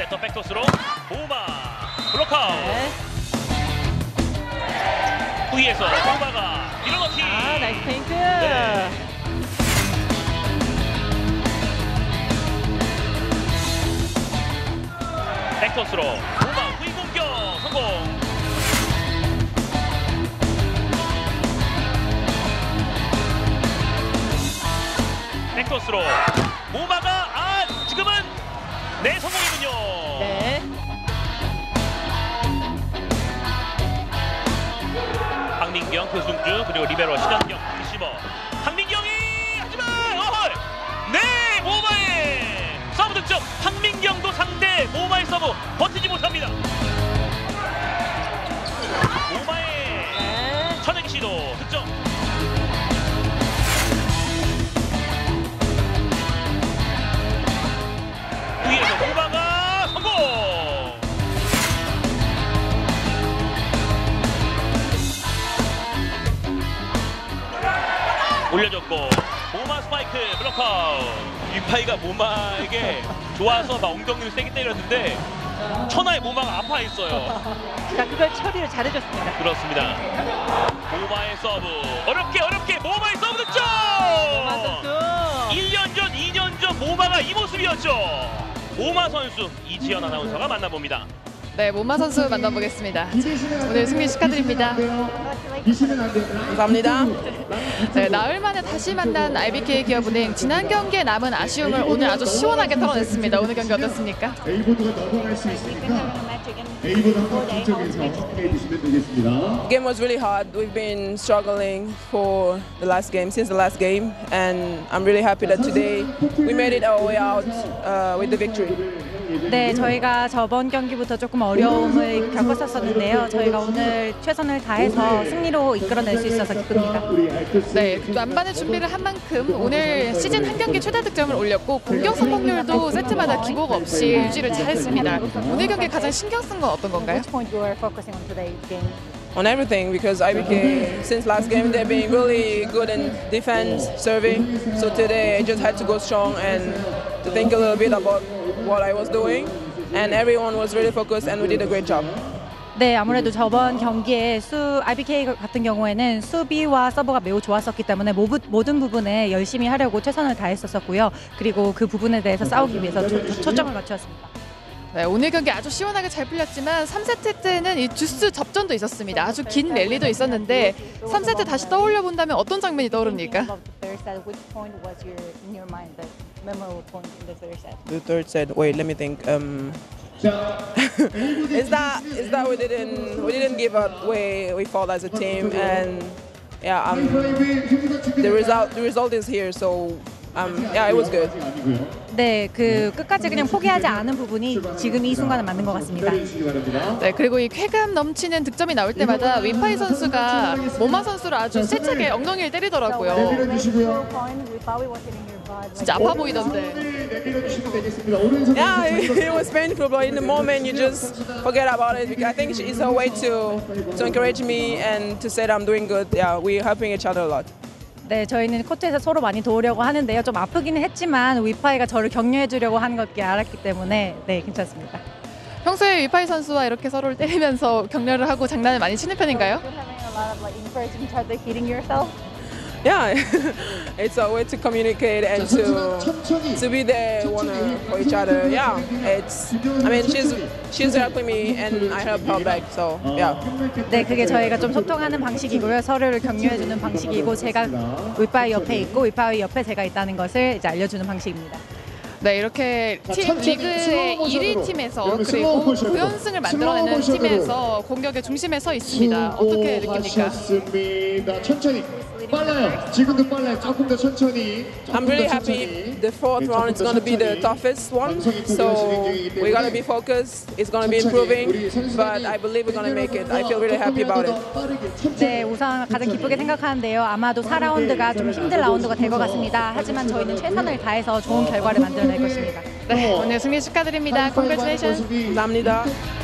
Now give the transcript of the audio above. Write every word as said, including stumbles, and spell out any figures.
세터 백토스로 보마 블록아웃. 네. 후위에서 보마가 밀어넣기. 아, 나이스 페인트. 네. 백토스로 보마 후위 공격 성공. 백토스로 보마가 아 지금은 네 성공이군요. 네. 황민경, 표승주 그리고 리베로 신현경 리시버. 황민경이 하지만 어헐 네 모마의 서브 득점. 황민경도 상대 모마의 서브 버티지 못합니다. 모마의 네. 천행 시도 득점. 위에서 모마가 성공. 올려줬고 모마 스파이크 블록아웃. 위파이가 모마에게 좋아서 막 엉덩이를 세게 때렸는데 천하의 모마가 아파했어요. 자, 그걸 처리를 잘해줬습니다. 그렇습니다. 모마의 서브 어렵게 어렵게 모마의 서브 득점. 모마 선수. 일 년 전, 이 년 전 모마가 이 모습이었죠. 모마 선수 이지연 아나운서가 만나봅니다. 네, 모마 선수 만나보겠습니다. 오늘 승리 축하드립니다. 감사합니다. 네, 나흘 만에 다시 만난 아이비케이 기업은행 지난 경기에 남은 아쉬움을 오늘 아주 시원하게 털어냈습니다. 오늘 경기 어떻습니까? A보드가 넘어갈 수 있으니까 A보드 한번 뒤쪽에서 함께해 주시면 되겠습니다. The game was really hard. We've been struggling for the last game, since the last game, and I'm really happy that today we made it our way out uh, with the victory. 네, 저희가 저번 경기부터 조금 어려움을 겪었었는데요. 저희가 오늘 최선을 다해서 승리로 이끌어낼 수 있어서 기쁩니다. 네, 만반의 준비를 한 만큼 오늘 시즌 한 경기 최다 득점을 올렸고 공격 성공률도 세트마다 기복 없이 유지를 잘했습니다. 오늘 경기에 가장 신경 쓴 건 어떤 건가요? On everything, because I became, since last game they've been really good in defense, serving. So today I just had to go strong and to think a little bit about what I was doing. And everyone was really focused and we did a great job. 네, 아무래도 저번 경기에 수 아이비케이 같은 경우에는 수비와 서버가 매우 좋았었기 때문에 모부, 모든 부분에 열심히 하려고 최선을 다했었고요. 그리고 그 부분에 대해서 싸우기 위해서 초, 초점을 맞추었습니다. 네, 오늘 경기 아주 시원하게 잘 풀렸지만 삼 세트 때는 이 듀스 접전도 있었습니다. 아주 긴 랠리도 있었는데 삼 세트 다시 떠올려 본다면 어떤 장면이 떠오릅니까? The third set. Wait, let me think. Um, is that is that we didn't we didn't give up. We we fought as a team, and yeah, um, the result the result is here. So um, yeah, it was good. 네, 그 끝까지 그냥 포기하지 않은 부분이 지금 이 순간은 맞는 것 같습니다. 네, 그리고 이 쾌감 넘치는 득점이 나올 때마다 위파이 선수가 모마 선수를 아주 세차게 엉덩이를 때리더라고요. 진짜 아파 보이던데. Yeah, it, it was painful, but in the moment you just forget about it. Because I think it's her way to to encourage me and to say that I'm doing good. Yeah, we're helping each other a lot. 네, 저희는 코트에서 서로 많이 도우려고 하는데요. 좀 아프기는 했지만 위파이가 저를 격려해 주려고 하는 걸 알았기 때문에 네, 괜찮습니다. 평소에 위파이 선수와 이렇게 서로를 때리면서 격려를 하고 장난을 많이 치는 편인가요? Yeah, it's a way to communicate and to to be there one for each other. Yeah, it's. I mean, she's she's helping me and I help her back. So yeah. 네, 그게 저희가 좀 소통하는 방식이고요. 서로를 격려해주는 방식이고 제가 위파이 옆에 있고 위파이 옆에 제가 있다는 것을 이제 알려주는 방식입니다. 네, 이렇게 팀 리그의 일 위 팀에서 그리고 구 연승을 만들어내는 팀에서 공격의 중심에 서 있습니다. 어떻게 느낍니까? 천천히 빨라요. 지금도 빨라요. 조금 더 천천히. I'm really happy. The fourth round is going to be the toughest one. So we got to be focused. It's going to be improving, but I believe we're going to make it. I feel really happy about it. 네, 우선 가장 기쁘게 생각하는데요. 아마도 사 라운드가 좀 힘든 라운드가 될 것 같습니다. 하지만 저희는 최선을 다해서 좋은 결과를 만들어낼 것입니다. 네, 오늘 승리 축하드립니다. Congratulations. 감사합니다.